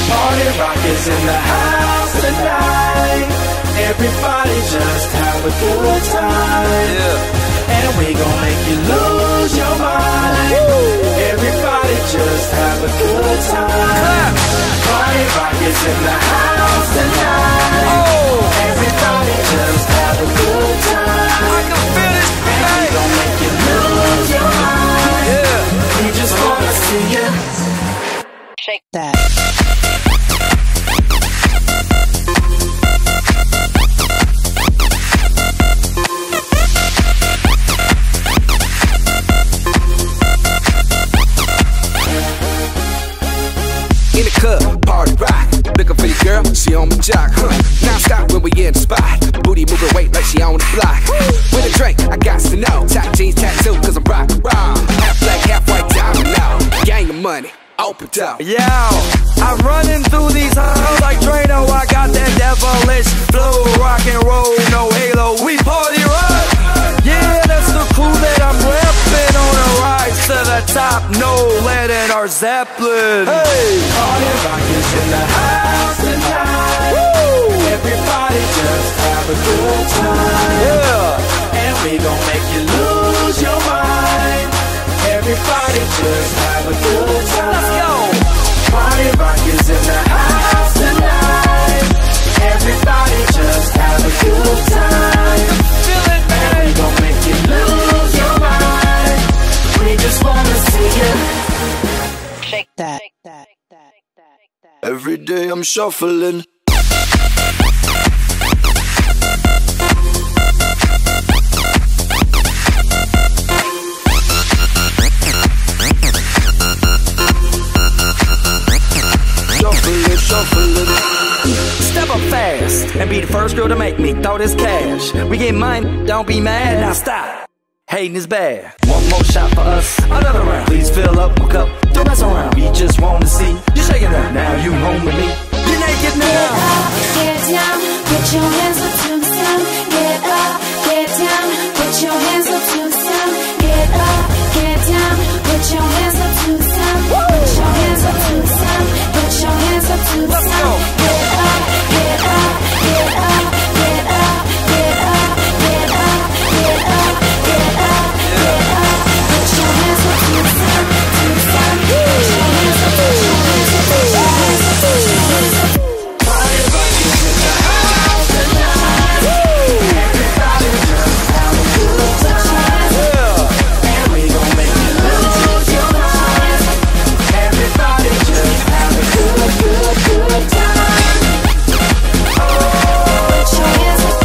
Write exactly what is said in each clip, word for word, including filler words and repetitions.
Party rock is in the house tonight. Everybody just have a good time. Yeah. And we gon' make you lose your mind. Woo. Everybody just have a good time. Party rock is in the house tonight. Oh. Everybody just have a good time. I can feel it. And we gon' make you lose your mind. Yeah. We just wanna see you shake that. In the club, party rock. Looking for your girl, she on my jock, huh? Now stop when we in the spot. Booty moving weight like she on the block. With a drink, I got to know. Top jeans tattoo, cause I'm rock raw. Half black, half white diamond now. Gang of money, open up. Yo, I'm running through these halls like Drano. I got that devilish flow. Rock and roll, no halo. We party rock. Yeah, that's the crew that I'm reppin' on a rise to the top. No lead in our Zeppelin. Hey, party rock is in the house tonight. Woo! Everybody just have a good time. Yeah, and we gon' make you lose your mind. Everybody just have a good time. Let's go. Party rock is in the house tonight. Everybody just have a good time. Feel it, man. And we gon' make you lose your mind. We just wanna see you shake that. Every day I'm shuffling. Shuffling, shuffling. Step up fast and be the first girl to make me throw this cash. We get mine, don't be mad, now stop. Hating is bad. One more shot for us, another round. Please fill up my cup, don't mess around. We just want to see you shaking up. Now you home with me, you're naked now. Get up, get down, put your hands up to the sun. Get up, get down, put your hands up to the sun. Get up, get down, put your hands up to the sun. Put your hands up to the sun. Put your hands up to the Let's sun. go. Get up, get up, get up, get up, get up, get up, get up, get up, get up. Put your hands up to the sun, to the sun. Put your hands up, put your hands up, put your hands up, put your hands up. Party rock is in the house tonight. Everybody just have a good time. Yeah. And we gon' make you lose your mind. Everybody just have a good, good, good time. Put your hands up.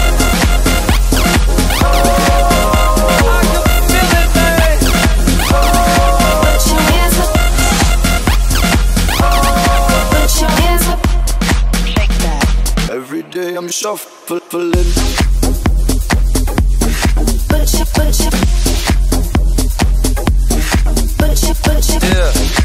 I can feel it, man. Put your hands up. Put your hands up. Shake that. Every day I'm shuffling. Put your, put your, put your, put your. Yeah.